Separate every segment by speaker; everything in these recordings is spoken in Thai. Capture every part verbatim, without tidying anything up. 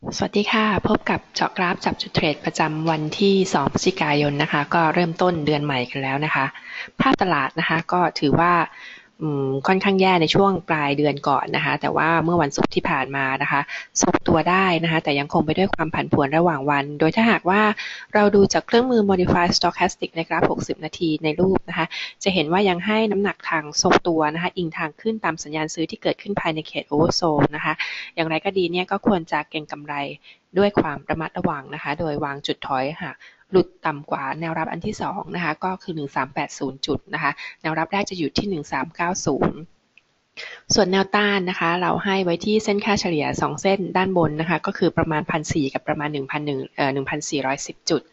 Speaker 1: สวัสดีค่ะพบกับเจาะกราฟจับจุดเทรดประจำวันที่สองพฤศจิกายนนะคะก็เริ่มต้นเดือนใหม่กันแล้วนะคะภาพตลาดนะคะก็ถือว่าค่อนข้างแย่ในช่วงปลายเดือนก่อนนะคะแต่ว่าเมื่อวันศุกร์ที่ผ่านมานะคะทรงตัวได้นะคะแต่ยังคงไปด้วยความผันผวนระหว่างวันโดยถ้าหากว่าเราดูจากเครื่องมือ Modified Stochastic ในกราฟหกสิบนาทีในรูปนะคะจะเห็นว่ายังให้น้ำหนักทางทรงตัวนะคะอิงทางขึ้นตามสัญญาณซื้อที่เกิดขึ้นภายในเขต Oversold นะคะอย่างไรก็ดีเนี่ยก็ควรจะเก็งกำไรด้วยความระมัดระวังนะคะโดยวางจุดถอยหากหลุดต่ำกว่าแนวรับอันที่สองนะคะก็คือหนึ่งพันสามร้อยแปดสิบจุดนะคะแนวรับแรกจะอยู่ที่หนึ่งพันสามร้อยเก้าสิบส่วนแนวต้านนะคะเราให้ไว้ที่เส้นค่าเฉลี่ยสองเส้นด้านบนนะคะก็คือประมาณ หนึ่งพันสี่ร้อย กับประมาณ หนึ่งพันหนึ่ง เอ่อ หนึ่งพันสี่ร้อยสิบ จุด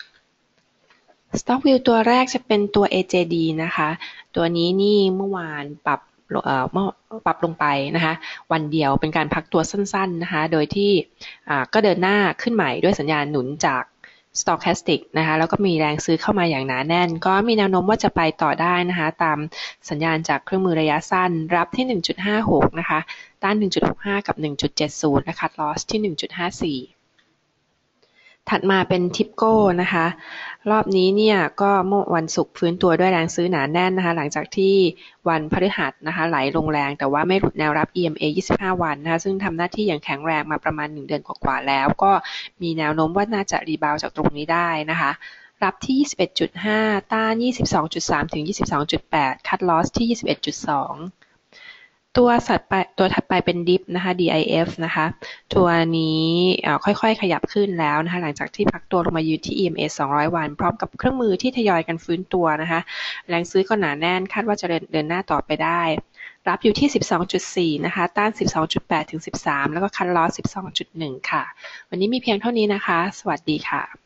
Speaker 1: Stock View ตัวแรกจะเป็นตัว เอ เจ ดี นะคะตัวนี้นี่เมื่อวานปรับเอ่อปรับลงไปนะคะวันเดียวเป็นการพักตัวสั้นๆนะคะโดยที่ก็เดินหน้าขึ้นใหม่ด้วยสัญญาณหนุนจาก Stochastic นะคะแล้วก็มีแรงซื้อเข้ามาอย่างหนาแน่นก็มีแนวโน้มว่าจะไปต่อได้นะคะตามสัญญาณจากเครื่องมือระยะสั้นรับที่ หนึ่งจุดห้าหก นะคะต้าน หนึ่งจุดหกห้า กับ หนึ่งจุดเจ็ดศูนย์ และ Cut Loss ที่ หนึ่งจุดห้าสี่ถัดมาเป็นทิปโก้นะคะรอบนี้เนี่ยก็เมื่อวันศุกร์ฟื้นตัวด้วยแรงซื้อหนาแน่นนะคะหลังจากที่วันพฤหัสนะคะไหลลงแรงแต่ว่าไม่หลุดแนวรับ อี เอ็ม เอ ยี่สิบห้า วันนะคะซึ่งทำหน้าที่อย่างแข็งแรงมาประมาณหนึ่งเดือนกว่าๆแล้วก็มีแนวโน้มว่าน่าจะรีบาวจากตรงนี้ได้นะคะรับที่ ยี่สิบเอ็ดจุดห้า ต้าน ยี่สิบสองจุดสาม ถึง ยี่สิบสองจุดแปด Cut Loss ที่ ยี่สิบเอ็ดจุดสองตัวสัตว์ไปตัวถัดไปเป็นดิฟนะคะ ดี ไอ เอฟ นะคะตัวนี้ค่อยๆขยับขึ้นแล้วนะคะหลังจากที่พักตัวลงมายืนที่ อี เอ็ม เอ สองร้อยวันพร้อมกับเครื่องมือที่ทยอยกันฟื้นตัวนะคะแรงซื้อก็หนาแน่นคาดว่าจะเดินหน้าต่อไปได้รับอยู่ที่ สิบสองจุดสี่ นะคะต้าน สิบสองจุดแปด ถึง สิบสามแล้วก็คัทลอส สิบสองจุดหนึ่ง ค่ะวันนี้มีเพียงเท่านี้นะคะสวัสดีค่ะ